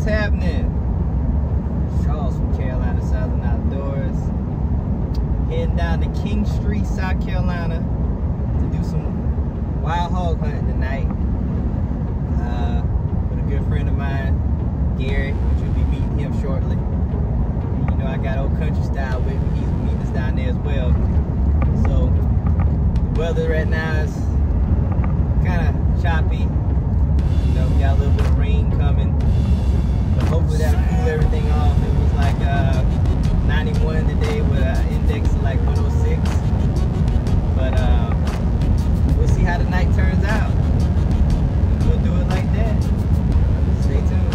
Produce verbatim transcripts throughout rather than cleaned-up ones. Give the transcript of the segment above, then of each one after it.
What's happening? Charles from Carolina Southern Outdoors. Heading down to Kingstree, South Carolina to do some wild hog hunting tonight. Uh, with a good friend of mine, Gary, which you'll be meeting him shortly. And you know I got Old Country Style with me. He's meeting us down there as well. So the weather right now is kind of choppy. You know, we got a little bit of rain coming, but hopefully that'll cool everything off. It was like uh, ninety-one today with an index of like one oh six. But uh, we'll see how the night turns out. We'll do it like that. Stay tuned.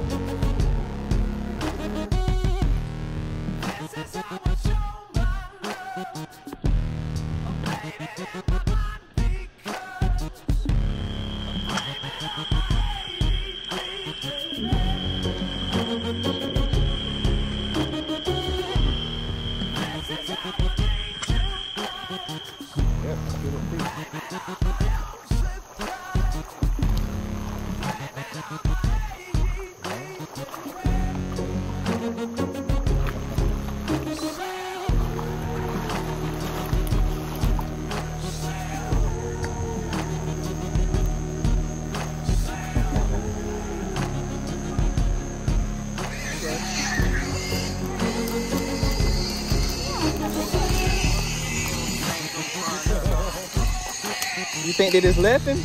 You think they just left him?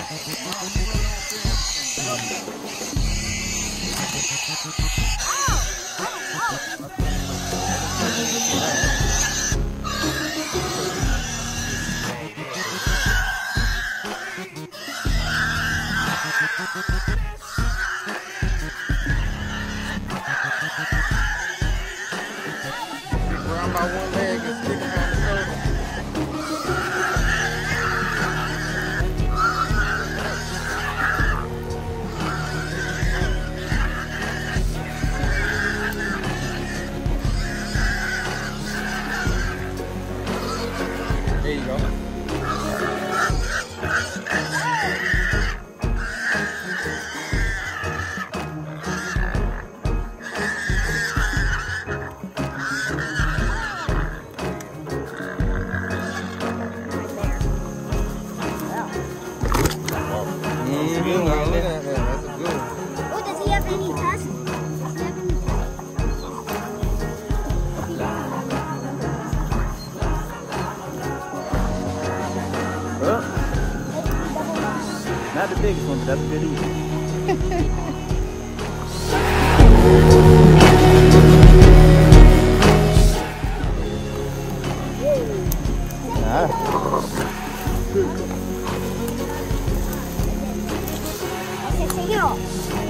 Round by one leg and stick around the shoulder. There you go. Mm-hmm. Look at that. That's a good one. Oh, does he have any tusks? Does he have any Well, not the biggest one, but that's a good eating. Señor.